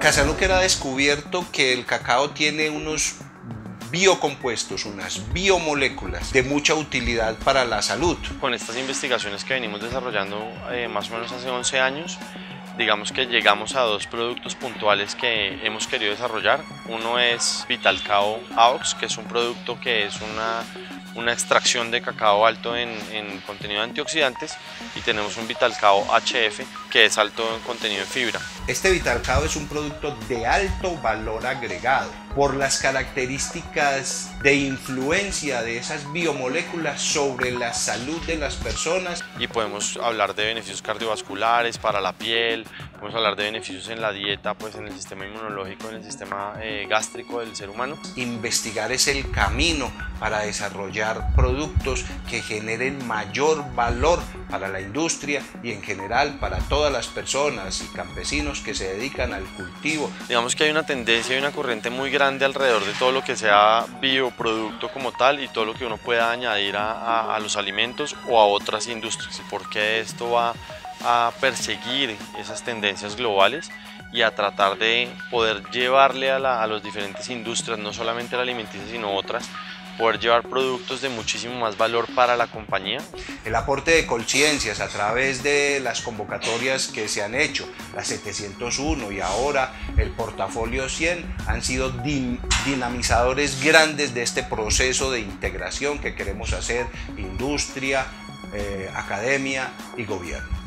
Casaluque ha descubierto que el cacao tiene unos biocompuestos, unas biomoléculas de mucha utilidad para la salud. Con estas investigaciones que venimos desarrollando más o menos hace 11 años, digamos que llegamos a dos productos puntuales que hemos querido desarrollar. Uno es Vitalcao AOX, que es un producto que es una extracción de cacao alto en contenido de antioxidantes, y tenemos un Vitalcao HF, que es alto en contenido en fibra. Este Vitalcao es un producto de alto valor agregado por las características de influencia de esas biomoléculas sobre la salud de las personas. Y podemos hablar de beneficios cardiovasculares para la piel, podemos hablar de beneficios en la dieta, pues en el sistema inmunológico, en el sistema gástrico del ser humano. Investigar es el camino para desarrollar productos que generen mayor valor para la industria y en general para todas las personas y campesinos que se dedican al cultivo. Digamos que hay una tendencia y una corriente muy grande alrededor de todo lo que sea bioproducto como tal y todo lo que uno pueda añadir a los alimentos o a otras industrias. ¿Por qué esto va a perseguir esas tendencias globales y a tratar de poder llevarle a las diferentes industrias, no solamente la alimenticia sino otras, poder llevar productos de muchísimo más valor para la compañía? El aporte de Colciencias a través de las convocatorias que se han hecho, la 701 y ahora el portafolio 100, han sido dinamizadores grandes de este proceso de integración que queremos hacer industria, academia y gobierno.